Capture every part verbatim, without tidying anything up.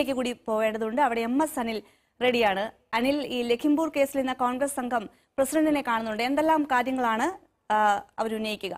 ലേക്ക് കൂടി പോവേണ്ടതുണ്ട്. അവിടെ M S Anil റെഡിയാണ്. അനിൽ, ഈ ലഖിംപൂർ കേസിൽ ഇന്ന് കോൺഗ്രസ് സംഘം പ്രസിഡന്റിനെ കാണുന്നുണ്ട്. എന്തെല്ലാം കാര്യങ്ങളാണ് അവർ ഉന്നയിക്കുക?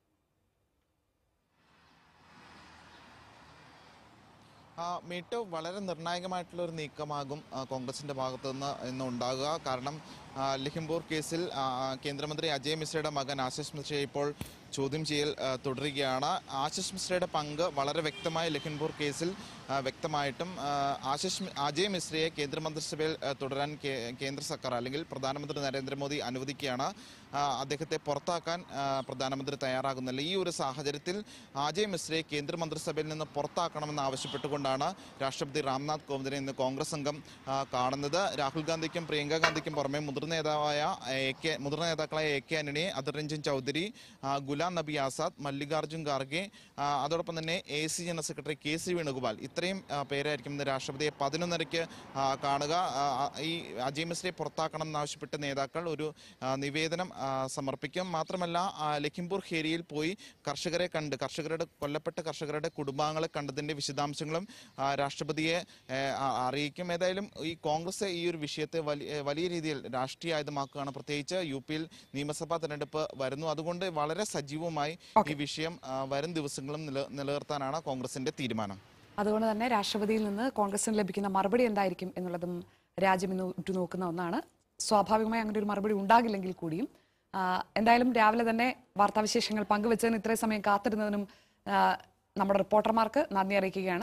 മീട്ട് വളരെ നിർണായകമായിട്ടുള്ള ഒരു നീക്കമാകും കോൺഗ്രസിന്റെ ഭാഗത്തു നിന്ന് ഇന്ന് ഉണ്ടാകുക. കാരണം ലഖിംപൂർ കേസിൽ കേന്ദ്രമന്ത്രി അജയ് മിശ്രയുടെ മകൻ ആശിഷ് മിശ്രയെ ഇപ്പോൾ ചോദ്യം ചെയ്യൽ തുടരുകയാണ്. ആശിഷ് മിശ്രയുടെ പങ്ക് വളരെ വ്യക്തമായി ലഖിംപൂർ കേസിൽ വ്യക്തമായിട്ടും ആശിഷ് അജയ് മിശ്രയെ കേന്ദ്രമന്ത്രിസഭയിൽ തുടരാൻ കേന്ദ്ര സർക്കാർ അല്ലെങ്കിൽ പ്രധാനമന്ത്രി നരേന്ദ്രമോദി അനുവദിക്കുകയാണ്. അദ്ദേഹത്തെ പുറത്താക്കാൻ പ്രധാനമന്ത്രി തയ്യാറാകുന്നില്ല. ഈ ഒരു സാഹചര്യത്തിൽ അജയ് മിശ്രയെ കേന്ദ്രമന്ത്രിസഭയിൽ നിന്ന് പുറത്താക്കണമെന്ന് ആവശ്യപ്പെട്ടുകൊണ്ടാണ് രാഷ്ട്രപതി രാംനാഥ് കോവിന്ദിനെ ഇന്ന് കോൺഗ്രസ് സംഘം കാണുന്നത്. രാഹുൽ ഗാന്ധിക്കും പ്രിയങ്ക ഗാന്ധിക്കും പുറമെ മുതിർന്ന നേതാവായ എ കെ മുതിർന്ന നേതാക്കളായ എ കെ ആന്റണി, അധിർ രഞ്ജൻ ചൗധരി, ഗുലാം നബി ആസാദ്, മല്ലികാർജുൻ ഖാർഗെ, അതോടൊപ്പം തന്നെ A C general secretary K C Venugopal, ഇത്രയും പേരായിരിക്കും ഇന്ന് രാഷ്ട്രപതിയെ പതിനൊന്നരയ്ക്ക് കാണുക. ഈ അജയ് മിശ്രയെ പുറത്താക്കണം എന്നാവശ്യപ്പെട്ട് നേതാക്കൾ ഒരു നിവേദനം സമർപ്പിക്കും. മാത്രമല്ല ലഖിംപൂർ ഖേരിയിൽ പോയി കർഷകരെ കണ്ട് കർഷകരുടെ കൊല്ലപ്പെട്ട കർഷകരുടെ കുടുംബാംഗങ്ങളെ കണ്ടതിന്റെ വിശദാംശങ്ങളും രാഷ്ട്രപതിയെ അറിയിക്കും. ഏതായാലും ഈ കോൺഗ്രസ് ഈ ഒരു വിഷയത്തെ വലിയ വലിയ രീതിയിൽ രാഷ്ട്രീയ ആയുധമാക്കുകയാണ്. പ്രത്യേകിച്ച് യു പിയിൽ നിയമസഭാ തെരഞ്ഞെടുപ്പ് വരുന്നു. അതുകൊണ്ട് വളരെ സജീവമായി ഈ വിഷയം വരും ദിവസങ്ങളും നിലനിർത്താനാണ് കോൺഗ്രസിന്റെ തീരുമാനം. അതുകൊണ്ട് തന്നെ രാഷ്ട്രപതിയിൽ നിന്ന് കോൺഗ്രസിന് ലഭിക്കുന്ന മറുപടി എന്തായിരിക്കും എന്നുള്ളതും രാജ്യം ഇന്ന് ഉറ്റുനോക്കുന്ന ഒന്നാണ്. സ്വാഭാവികമായി അങ്ങനെ ഒരു മറുപടി ഉണ്ടാകില്ലെങ്കിൽ കൂടിയും എന്തായാലും രാവിലെ തന്നെ വാർത്താവിശേഷങ്ങൾ പങ്കുവച്ചതിന് ഇത്രയും സമയം കാത്തിരുന്നതിനും നമ്മുടെ റിപ്പോർട്ടർമാർക്ക് നന്ദി അറിയിക്കുകയാണ്.